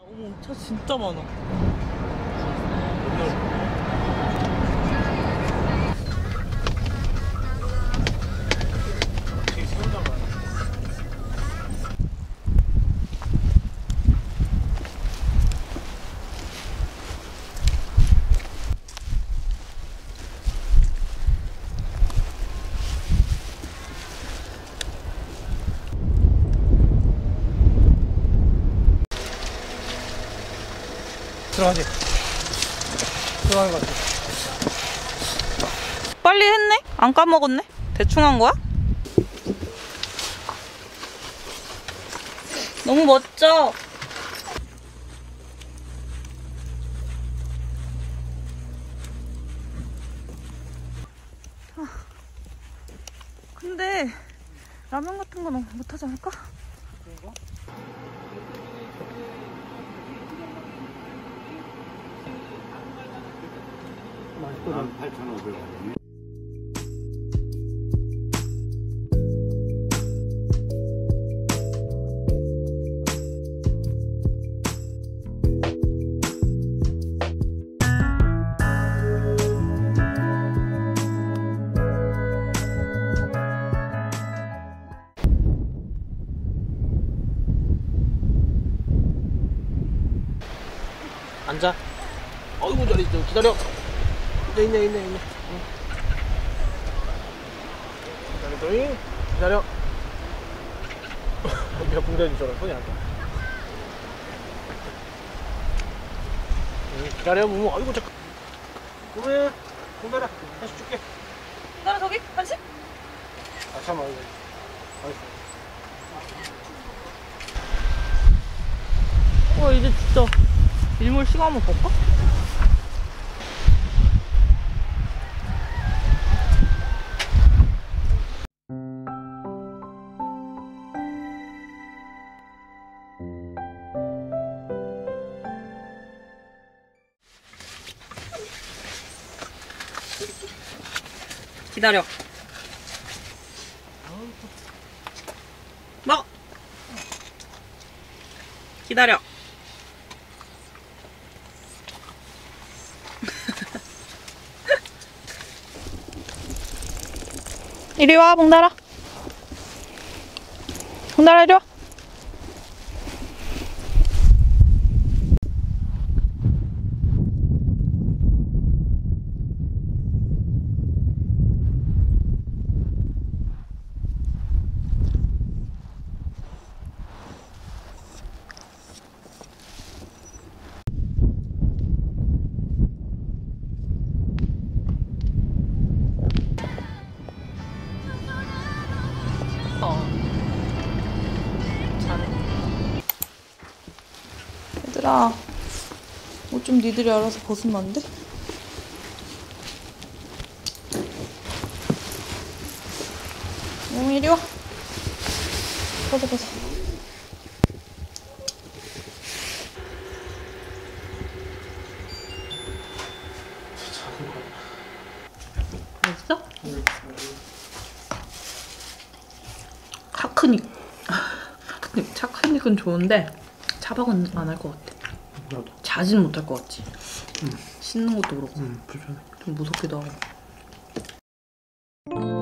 어머, 차 진짜 많아. 들어가지. 들어가는 것 같아. 빨리 했네? 안 까먹었네? 대충 한 거야? 너무 멋져. 근데 라면 같은 건 못하지 않을까? 그런가? 맛있거든. 8,500원이네. 앉아. 어이구, 저리 좀 기다려. 있네. 응. 기다려. 기다려. 내가 붕대 주잖아. 손이 안 가. 응, 기다려. 무무. 어이구, 잠깐. 무무야, 붕대라. 다시 줄게. 나랑 저기? 한식? 아, 잠깐만. 알겠어. 이제 진짜 일몰 시간 한번 볼까? 기다려. 먹어. 기다려. 이리 와, 봉달아. 봉달아, 이리 와. 얘들아, 옷 좀 니들이 알아서 벗으면 안 돼? 이리 와. 벗어. 맛있어? 차크닉은 좋은데 차박은 안 할 것 같아. 나도. 자진 못할 것 같지? 씻는 것도 그렇고 불편해. 좀 무섭기도 하고.